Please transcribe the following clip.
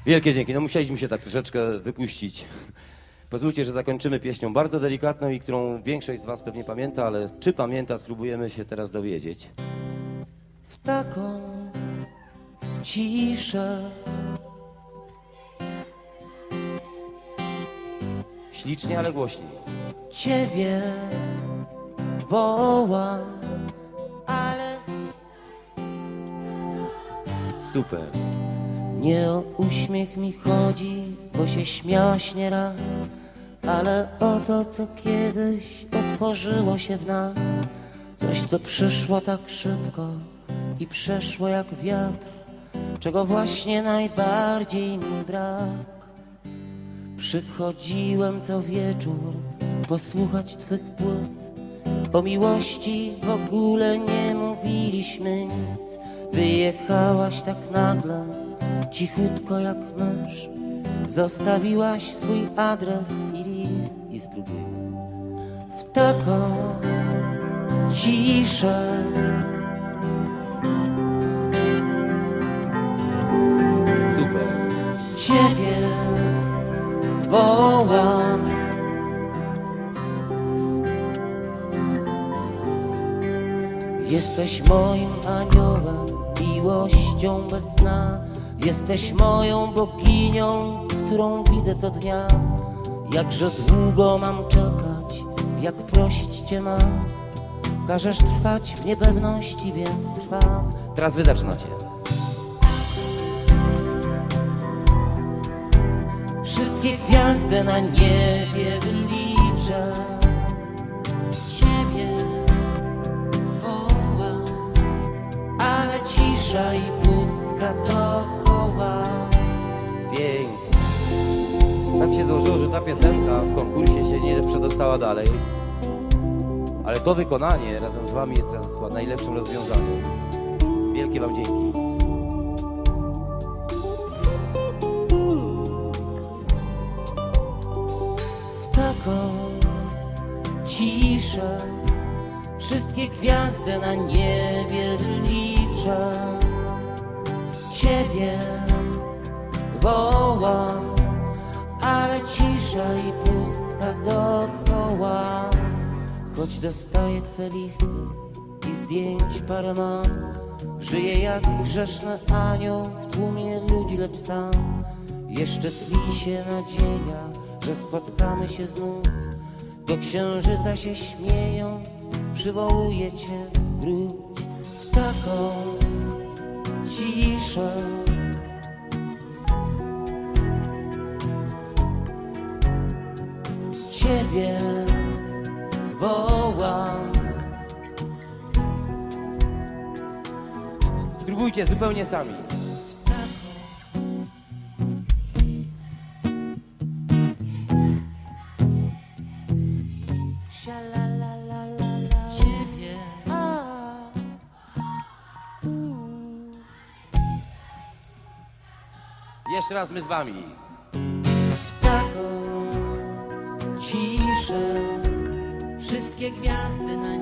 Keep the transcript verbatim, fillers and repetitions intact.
Wielkie dzięki. No musieliśmy się tak troszeczkę wypuścić. Pozwólcie, że zakończymy pieśnią bardzo delikatną i którą większość z was pewnie pamięta, ale czy pamięta, spróbujemy się teraz dowiedzieć. W taką ciszę ślicznie, ale głośniej ciebie wołam, ale super. Nie o uśmiech mi chodzi, bo się śmiałaś nieraz, ale o to, co kiedyś otworzyło się w nas. Coś, co przyszło tak szybko i przeszło jak wiatr, czego właśnie najbardziej mi brak. Przychodziłem co wieczór posłuchać twych płyt. O miłości w ogóle nie mówiliśmy nic. Wyjechałaś tak nagle, cichutko jak mysz. Zostawiłaś swój adres i list i spróbujmy w taką ciszę. Super. Ciebie wołam, jesteś moim aniołem, miłością bez dna. Jesteś moją boginią, którą widzę co dnia. Jakże długo mam czekać, jak prosić cię mam. Każesz trwać w niepewności, więc trwam. Teraz wy zaczynacie. Wszystkie gwiazdy na niebie wyliczę. Ciebie wołam, ale cisza i pustka dookoła. Pięknie. Tak się złożyło, że ta piosenka w konkursie się nie przedostała dalej. Ale to wykonanie razem z wami jest teraz chyba najlepszym rozwiązaniem. Wielkie wam dzięki. W taką ciszę wszystkie gwiazdy na niebie liczę. Ciebie wołam, ale cisza i pustka dookoła. Choć dostaję twe listy i zdjęć parę mam, żyję jak grzeszny anioł w tłumie ludzi, lecz sam. Jeszcze tli się nadzieja, że spotkamy się znów. Do księżyca się śmiejąc przywołuję cię, wróć w taką ciszę. Ciebie wołam. Spróbujcie zupełnie sami. Ciebie. Jeszcze raz my z wami. W taką ciszę wszystkie gwiazdy na